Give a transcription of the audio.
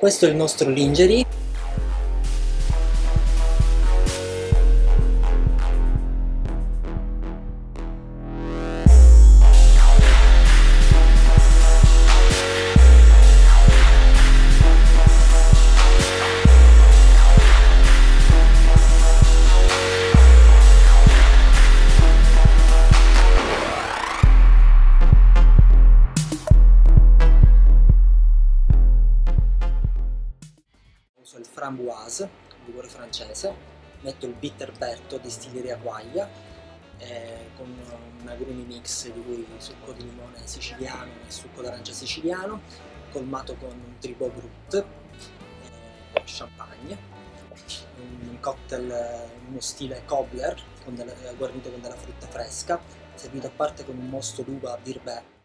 Questo è il nostro lingerie. Uso il framboise, un liquore francese, metto il bitterberto distilleria Quaglia con un agrumi mix di cui succo di limone siciliano e succo d'arancia siciliano, colmato con un Tribot Brut, champagne, un cocktail in uno stile cobbler guarnito con della frutta fresca, servito a parte con un mosto d'uva Virbet